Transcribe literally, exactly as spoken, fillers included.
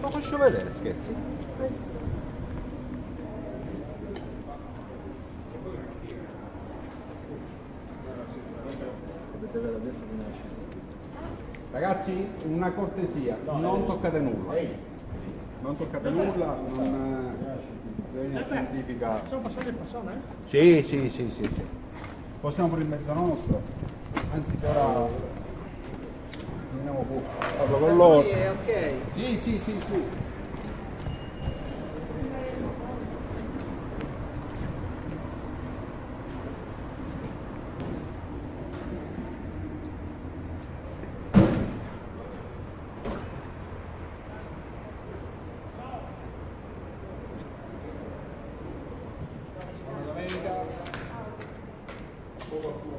lo faccio vedere, scherzi. Ragazzi, una cortesia, non toccate nulla. Non toccate nulla, non eh, scientifica. Possiamo passare in persona, eh? Sì, sì, sì, sì, sì. Possiamo per il mezzo nostro. Anzi, ora andiamo qui. Parlo con loro. Ok. Sì, sì, sì, sì. Buona domenica.